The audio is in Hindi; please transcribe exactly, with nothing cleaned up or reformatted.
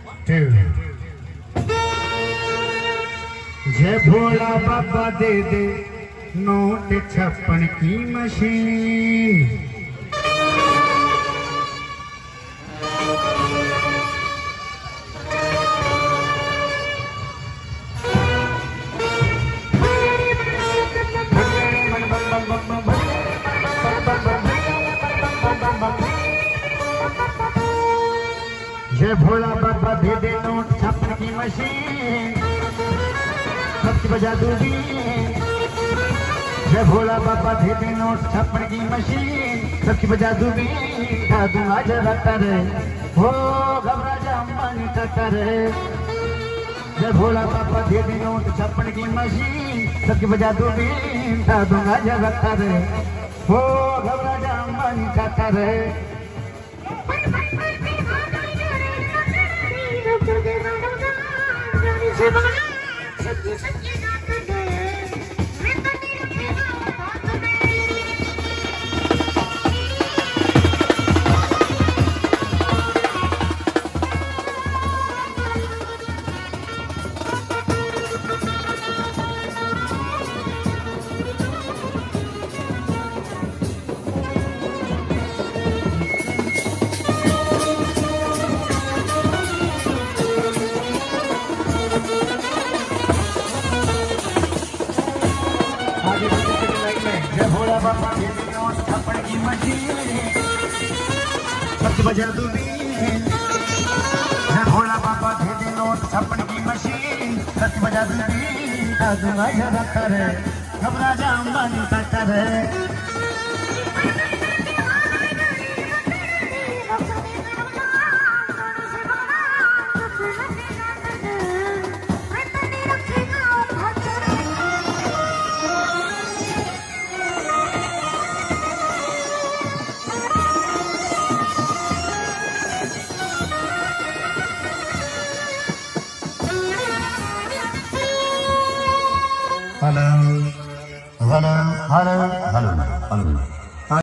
two। जय भोला बाबा दे दे नोट छप्पन की मशीन। जय भोला बाबा दे दे नोट छप्पन की मशीन, सबकी बजा दूंगी। जय भोला बाबा दे दे नोट छप्पन की मशीन, सबकी बजा दूंगी। उठा दूंगा जरा कर हो घबरा जा अंबानी टक्कर। जय भोला बाबा दे दे नोट छप्पन की मशीन, सबकी बजा दूंगी। उठा दूंगा जरा कर हो घबरा जा अंबानी टक्कर। जय भोला बाबा दे दे नोट छप्पन की मशीन, सबकी बजा दूंगी। जय भोला बाबा दे दे नोट छप्पन की मशीन, सबकी बजा दूंगी। उठा दूंगा जरा कर घबरा जा अंबानी टक्कर। Hello, hello, hello, hello, hello.